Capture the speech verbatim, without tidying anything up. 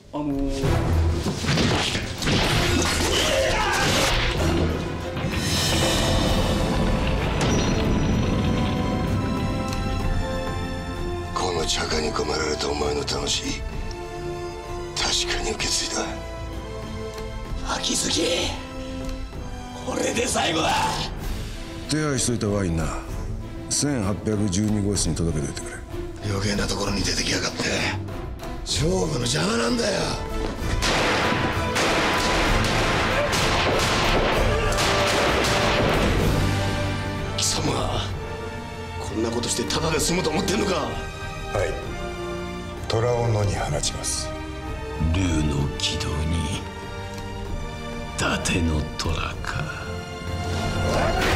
あのー、 この茶化に込められたお前の魂、確かに受け継いだ。 秋月、これで最後だ。 手配しといたワインな、せんはっぴゃくじゅうに号室に届けといてくれ。 余計なところに出てきやがって勝負の邪魔なんだよ。 貴様、こんなことしてただで済むと思ってんのか。 はい、虎を野に放ちます。 竜の軌道に伊達の虎か。